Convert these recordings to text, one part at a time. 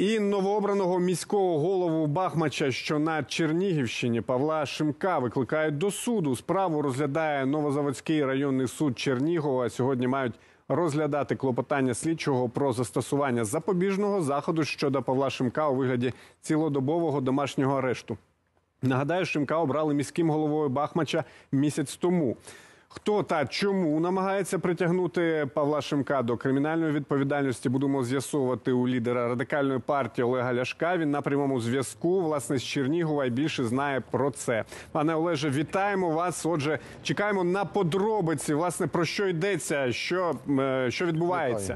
І новообраного міського голову Бахмача, що на Чернігівщині, Павла Шимка, викликають до суду. Справу розглядає Новозаводський районний суд Чернігова. Сьогодні мають розглядати клопотання слідчого про застосування запобіжного заходу щодо Павла Шимка у вигляді цілодобового домашнього арешту. Нагадаю, Шимка обрали міським головою Бахмача місяць тому. Хто та чому намагається притягнути Павла Шимка до кримінальної відповідальності, будемо з'ясовувати у лідера Радикальної партії Олега Ляшка. Він на прямому зв'язку, власне, з Чернігова і більше знає про це. Пане Олеже, вітаємо вас. Отже, чекаємо на подробиці, власне, про що йдеться, що відбувається.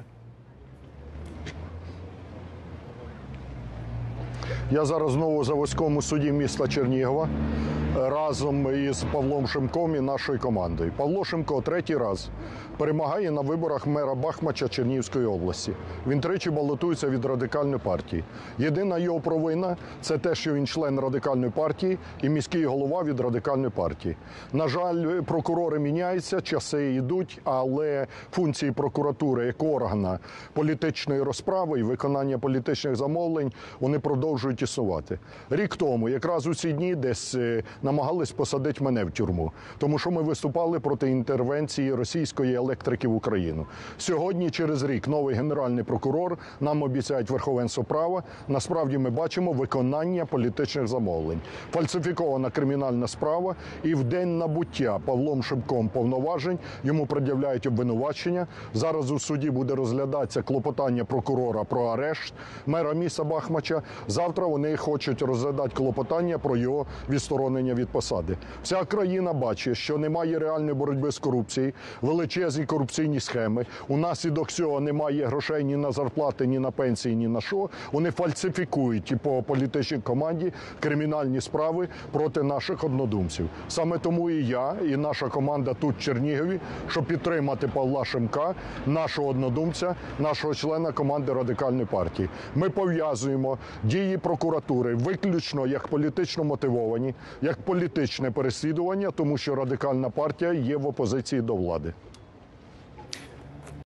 Я зараз знову в Новозаводському суді міста Чернігова разом із Павлом Шимком і нашою командою. Павло Шимко третій раз перемагає на виборах мера Бахмача Чернігівської області. Він тричі балотується від Радикальної партії. Єдина його провина – це те, що він член Радикальної партії і міський голова від Радикальної партії. На жаль, прокурори міняються, часи йдуть, але функції прокуратури як органа політичної розправи і виконання політичних замовлень вони продовжують існувати. Рік тому, якраз у ці дні, десь намагались посадити мене в тюрму, тому що ми виступали проти інтервенції російської електрики в Україну. Сьогодні, через рік, новий генеральний прокурор, нам обіцяють верховенство права. Насправді ми бачимо виконання політичних замовлень. Фальсифікована кримінальна справа, і в день набуття Павлом Шимком повноважень йому пред'являють обвинувачення. Зараз у суді буде розглядатися клопотання прокурора про арешт мера міста Бахмача. Завтра вони хочуть розглядати клопотання про його відсторонення від посади. Вся країна бачить, що немає реальної боротьби з корупцією, величезні корупційні схеми. Унаслідок цього немає грошей ні на зарплати, ні на пенсії, ні на що. Вони фальсифікують і по політичній команді кримінальні справи проти наших однодумців. Саме тому і я, і наша команда тут в Чернігові, щоб підтримати Павла Шимка, нашого однодумця, нашого члена команди Радикальної партії. Ми пов'язуємо дії прокуратури виключно як політично мотивовані, як політичне переслідування, тому що Радикальна партія є в опозиції до влади.